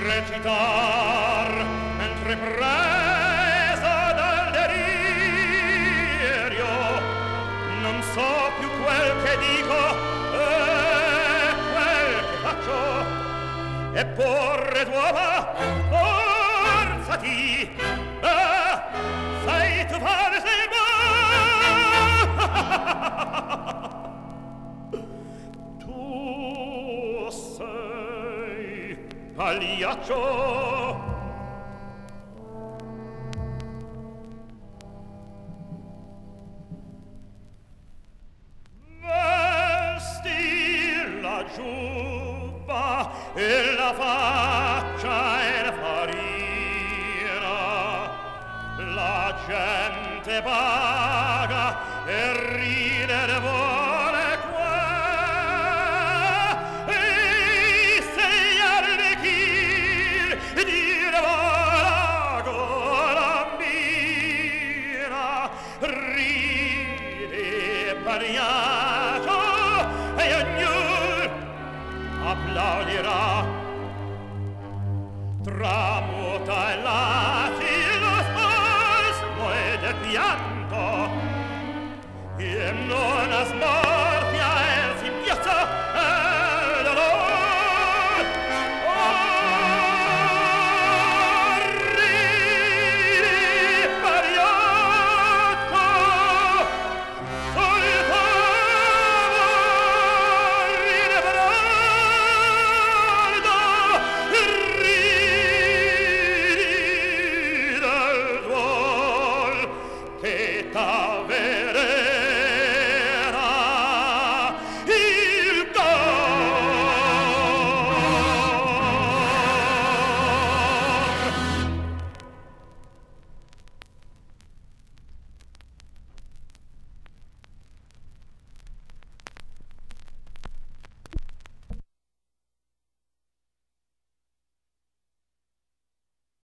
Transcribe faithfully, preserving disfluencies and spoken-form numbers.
recitar mentre presa dal delirio non so più quel che dico e quel che faccio e porre d'uova forzati eh, sei tu fare sei tu sei Pagliaccio Vesti la giubba e la faccia e la farina la gente paga e ridere vuole qua e sei arlecchir dire vola golambina ride Pagliaccio e ognuno applaudirà tramuta il latino spasmo ed è pianto e non ha smorfia e si piazza e dolore oh ridi Pagliaccio sul favo ride Baraldo ridi del duol che t'aveva